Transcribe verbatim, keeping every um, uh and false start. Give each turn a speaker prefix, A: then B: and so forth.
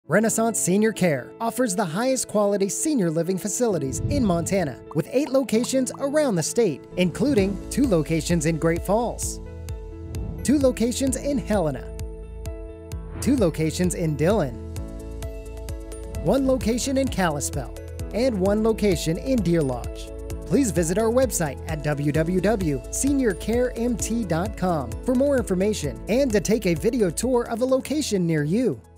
A: Renaissance Senior Care offers the highest quality senior living facilities in Montana with eight locations around the state, including two locations in Great Falls, two locations in Helena, two locations in Dillon, one location in Kalispell, and one location in Deer Lodge. Please visit our website at w w w dot senior care m t dot com for more information and to take a video tour of a location near you.